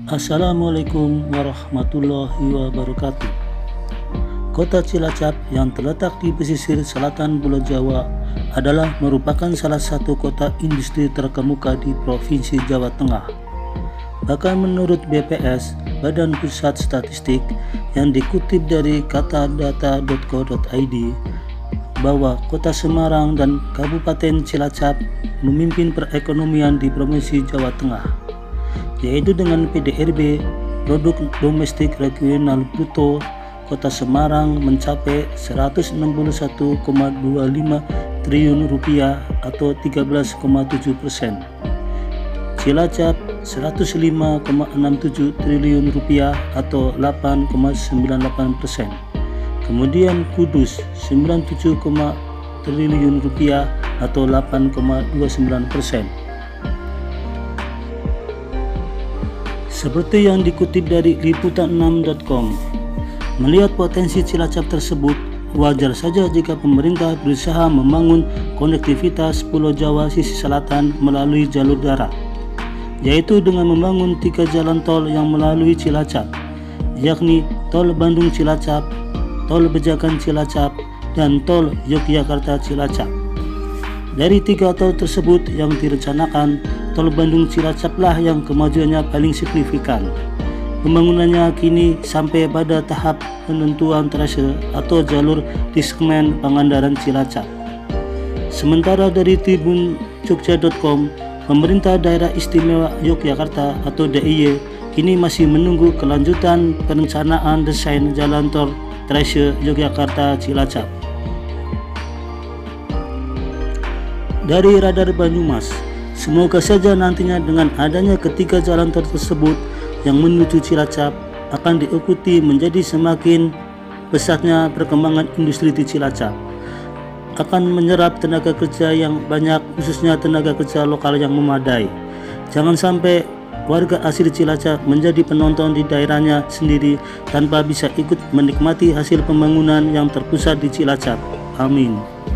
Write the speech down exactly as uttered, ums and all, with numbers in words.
Assalamualaikum warahmatullahi wabarakatuh. Kota Cilacap yang terletak di pesisir selatan Pulau Jawa adalah merupakan salah satu kota industri terkemuka di Provinsi Jawa Tengah. Bahkan menurut B P S, Badan Pusat Statistik, yang dikutip dari katadata dot co dot i d, bahwa Kota Semarang dan Kabupaten Cilacap memimpin perekonomian di Provinsi Jawa Tengah, yaitu dengan P D R B produk domestik regional bruto Kota Semarang mencapai seratus enam puluh satu koma dua lima triliun rupiah atau tiga belas koma tujuh persen, Cilacap seratus lima koma enam tujuh triliun rupiah atau delapan koma sembilan delapan persen, kemudian Kudus sembilan puluh tujuh koma triliun rupiah atau delapan koma dua sembilan persen. Seperti yang dikutip dari liputan enam dot com, melihat potensi Cilacap tersebut, wajar saja jika pemerintah berusaha membangun konektivitas Pulau Jawa sisi selatan melalui jalur darat, yaitu dengan membangun tiga jalan tol yang melalui Cilacap, yakni Tol Bandung Cilacap, Tol Bejakan Cilacap, dan Tol Yogyakarta Cilacap. Dari tiga tol tersebut yang direncanakan, Tol Bandung Cilacaplah yang kemajuannya paling signifikan. Pembangunannya kini sampai pada tahap penentuan trase atau jalur di segmen Pangandaran Cilacap. Sementara dari Tribun Jogja dot com, pemerintah daerah istimewa Yogyakarta atau D I Y kini masih menunggu kelanjutan perencanaan desain jalan tol trase Yogyakarta Cilacap. Dari Radar Banyumas, semoga saja nantinya dengan adanya ketiga jalan tol tersebut yang menuju Cilacap akan diikuti menjadi semakin pesatnya perkembangan industri di Cilacap, akan menyerap tenaga kerja yang banyak, khususnya tenaga kerja lokal yang memadai. Jangan sampai warga asli Cilacap menjadi penonton di daerahnya sendiri tanpa bisa ikut menikmati hasil pembangunan yang terpusat di Cilacap. Amin.